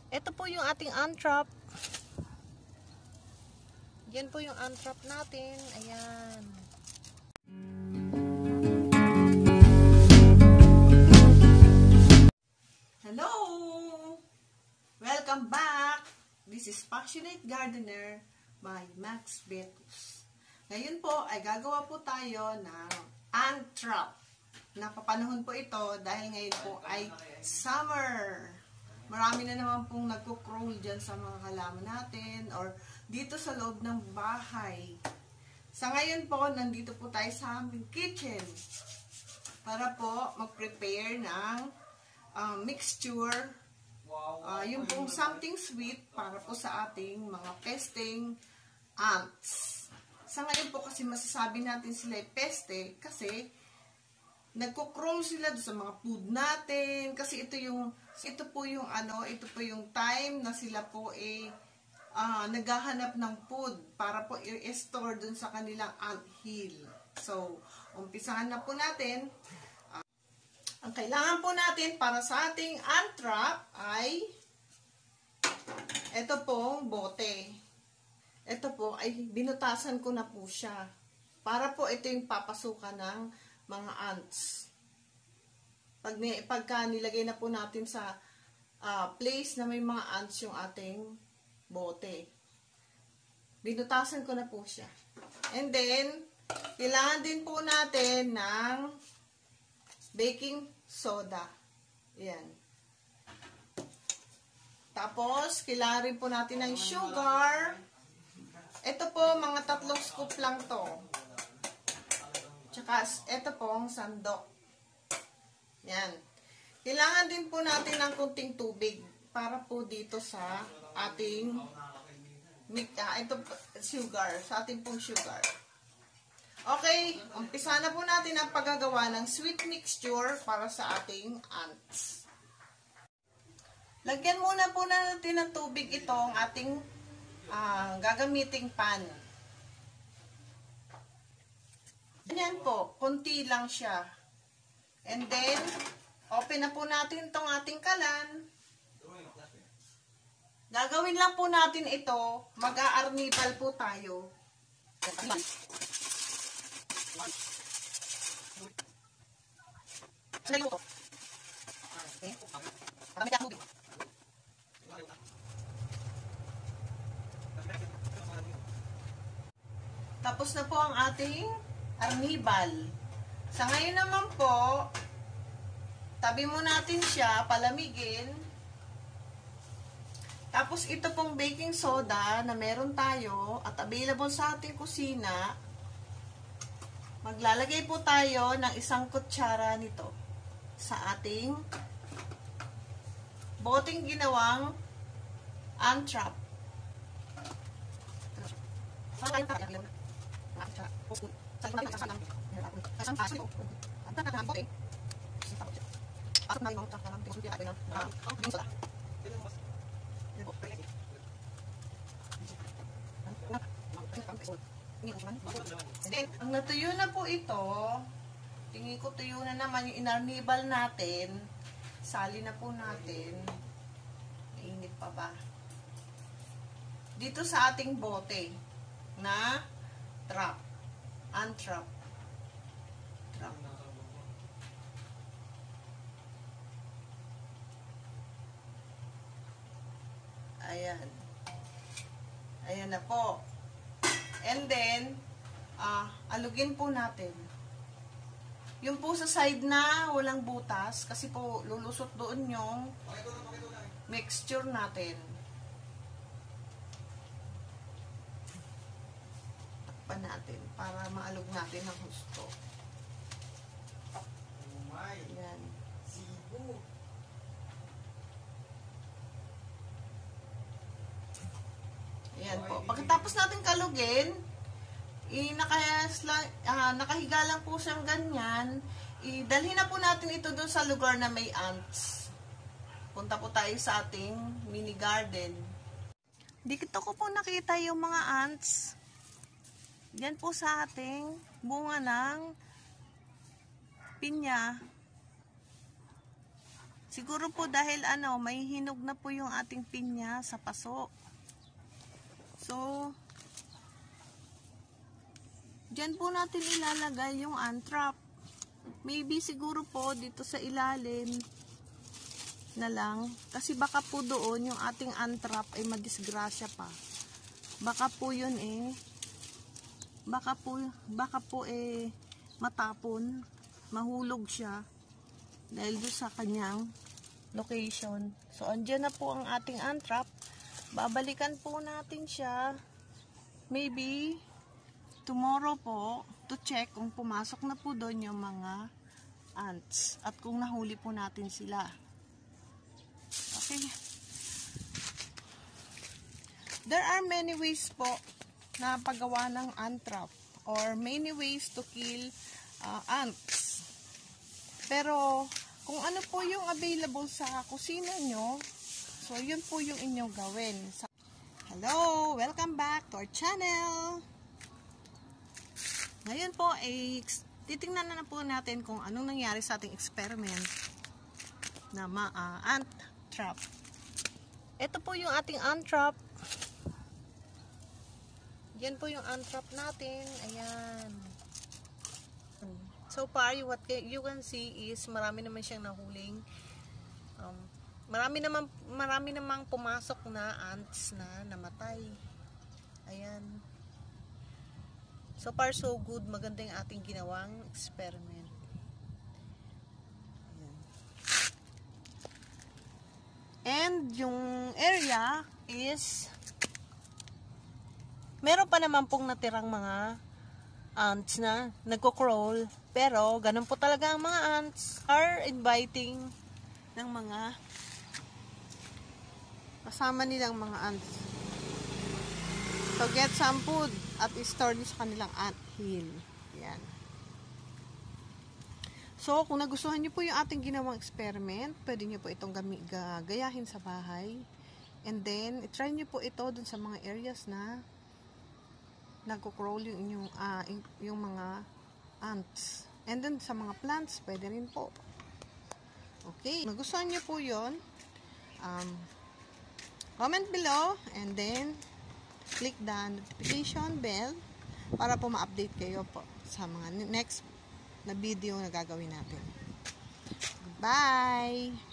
Ito po yung ating untrap. Yan po yung untrap natin. Ayan. Hello! Welcome back! This is Passionate Gardener by Max Betus. Ngayon po ay gagawa po tayo ng untrap. Napapanahon po ito dahil ngayon po ay summer. Marami na naman pong nagko-crawl dyan sa mga halaman natin or dito sa loob ng bahay. Sa ngayon po, nandito po tayo sa aming kitchen para po mag-prepare ng mixture, yung pong something sweet para po sa ating mga pesting ants. Sa ngayon po kasi masasabi natin sila ay peste kasi nagko-crawl sila sa mga food natin kasi ito po yung time na sila po naghahanap ng food para po i-store dun sa kanilang ant hill. So, umpisahan na po natin. Ang kailangan po natin para sa ating ant trap ay ito pong bote. Ito po ay binutasan ko na po siya para po ito yung papasukan ng mga ants. Pagka nilagay na po natin sa place na may mga ants yung ating bote. Binutasan ko na po siya. And then, kailangan din po natin ng baking soda. Yan. Tapos, kailangan rin po natin ng sugar. Ito po, mga 3 scoop lang to. Tsaka, ito pong sandok. Yan. Kailangan din po natin ng kunting tubig para po dito sa ating sugar, sa ating pong sugar. Okay, umpisa na po natin ang paggagawa ng sweet mixture para sa ating ants. Lagyan muna po natin ng tubig itong ating gagamiting pan. Ganyan po, konti lang siya. And then, open na po natin itong ating kalan. Gagawin lang po natin ito, mag-aarnibal po tayo. Tapos na po ang ating arnibal. Sa ngayon naman po, tabi mo natin siya, palamigin. Tapos ito pong baking soda na meron tayo at available sa ating kusina, maglalagay po tayo ng 1 kutsara nito sa ating boteng ginawang untrap. Ang natuyo na po ito, tingin ko tuyo na naman yung inarnibal natin. Sali na po natin. Mainit pa ba? Dito sa ating bote na trap. Untrap. Trap. Ayan. Ayan na po. And then, alugin po natin. Yung po sa side na walang butas, kasi po lulusot doon yung mixture natin. Takpan natin para maalog natin ng husto. Ayan. Ayan po. Pagkatapos natin kalugin, nakahiga lang po siyang ganyan. Idalhin na po natin ito doon sa lugar na may ants. Punta po tayo sa ating mini garden. Dito ko po nakita yung mga ants. Yan po sa ating bunga ng pinya. Siguro po dahil may hinog na po yung ating pinya sa paso. So, dyan po natin ilalagay yung ant-trap. Maybe siguro po dito sa ilalim na lang. Kasi baka po doon yung ating ant-trap ay madisgrasya pa. Baka po yun baka po matapon, mahulog siya dahil doon sa kanyang location. So, andyan na po ang ating ant-trap. Babalikan po natin siya maybe tomorrow po to check kung pumasok na po doon yung mga ants at kung nahuli po natin sila. Okay. There are many ways po na paggawa ng ant trap or many ways to kill ants. Pero kung ano po yung available sa kusina nyo, so yun po yung inyong gawin. Hello! Welcome back to our channel! Ngayon po ay titingnan na po natin kung anong nangyari sa ating experiment na ant trap. Ito po yung ating ant trap. Yan po yung ant trap natin. Ayan. So far, what you can see is marami naman siyang nahuling. Marami namang pumasok na ants na namatay. Ayan. So far, so good. Maganda yung ating ginawang experiment. Ayan. And yung area is meron pa naman pong natirang mga ants na nagko-crawl. Pero, ganun po talaga ang mga ants are inviting ng mga kasama nilang mga ants. So, get some food at i-store nyo sa kanilang ant hill. Yan. So, kung nagustuhan nyo po yung ating ginawang experiment, pwede nyo po itong gayahin sa bahay. And then, i-try nyo po ito dun sa mga areas na nagko-crawl yung mga ants. And then, sa mga plants, pwede rin po. Okay. Kung nagustuhan nyo po yun, comment below and then click the notification bell para po ma-update kayo po sa mga next na video na gagawin natin. Bye!